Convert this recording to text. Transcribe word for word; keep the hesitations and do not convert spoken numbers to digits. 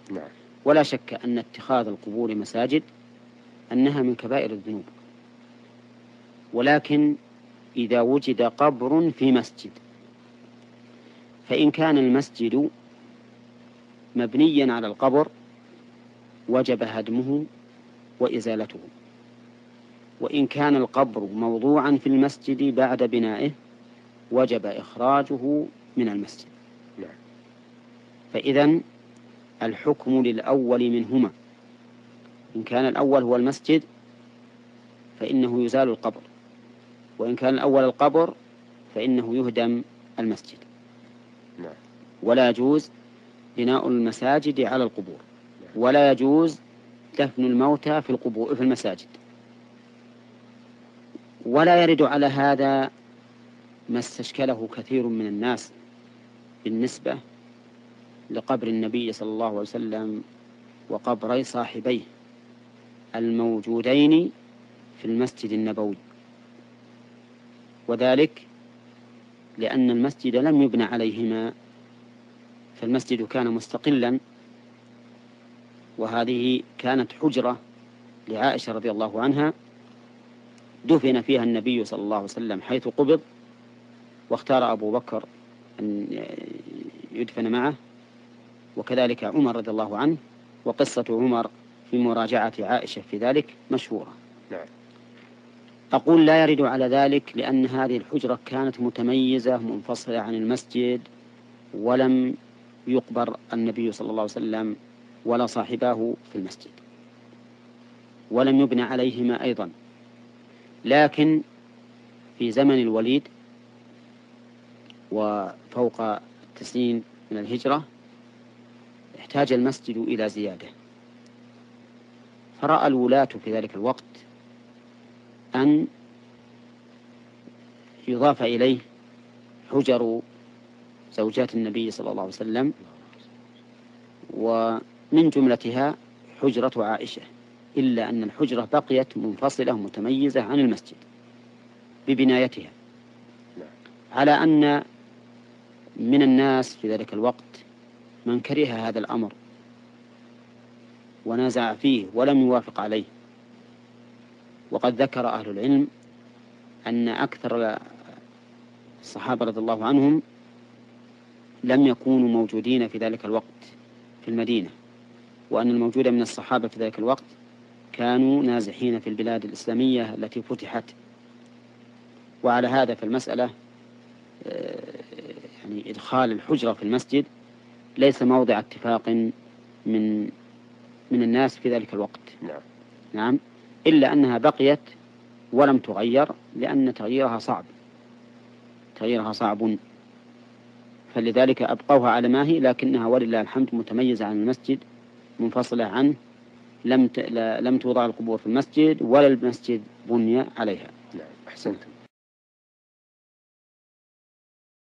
نعم. ولا شك أن اتخاذ القبور مساجد أنها من كبائر الذنوب، ولكن إذا وجد قبر في مسجد، فإن كان المسجد مبنيا على القبر وجب هدمه وإزالته، وإن كان القبر موضوعا في المسجد بعد بنائه وجب إخراجه من المسجد. فإذن الحكم للأول منهما، إن كان الأول هو المسجد فإنه يزال القبر، وإن كان الأول القبر فإنه يهدم المسجد. ولا يجوز بناء المساجد على القبور، ولا يجوز دفن الموتى في القبور في المساجد. ولا يرد على هذا ما استشكله كثير من الناس بالنسبة لقبر النبي صلى الله عليه وسلم وقبري صاحبيه الموجودين في المسجد النبوي، وذلك لأن المسجد لم يبنى عليهما، فالمسجد كان مستقلا، وهذه كانت حجرة لعائشة رضي الله عنها دفن فيها النبي صلى الله عليه وسلم حيث قبض، واختار أبو بكر أن يدفن معه، وكذلك عمر رضي الله عنه، وقصة عمر في مراجعة عائشة في ذلك مشهورة. نعم. أقول لا يرد على ذلك لأن هذه الحجرة كانت متميزة منفصلة عن المسجد، ولم يقبر النبي صلى الله عليه وسلم ولا صاحباه في المسجد، ولم يبنى عليهما أيضا. لكن في زمن الوليد وفوق التسعين من الهجرة احتاج المسجد إلى زيادة، فرأى الولاة في ذلك الوقت أن يضاف إليه حجر زوجات النبي صلى الله عليه وسلم، ومن جملتها حجرة عائشة، إلا أن الحجرة بقيت منفصلة متميزة عن المسجد ببنايتها، على أن من الناس في ذلك الوقت من كره هذا الأمر ونازع فيه ولم يوافق عليه. وقد ذكر أهل العلم أن أكثر الصحابة رضي الله عنهم لم يكونوا موجودين في ذلك الوقت في المدينة، وأن الموجود من الصحابة في ذلك الوقت كانوا نازحين في البلاد الإسلامية التي فتحت. وعلى هذا فالمسألة يعني إدخال الحجرة في المسجد ليس موضع اتفاق من من الناس في ذلك الوقت. نعم. نعم، إلا أنها بقيت ولم تغير، لأن تغييرها صعب تغييرها صعب فلذلك أبقوها على ما هي، لكنها ولله الحمد متميزة عن المسجد، منفصلة عنه، لم ت... لم توضع القبور في المسجد ولا المسجد بني عليها. نعم. أحسنتم.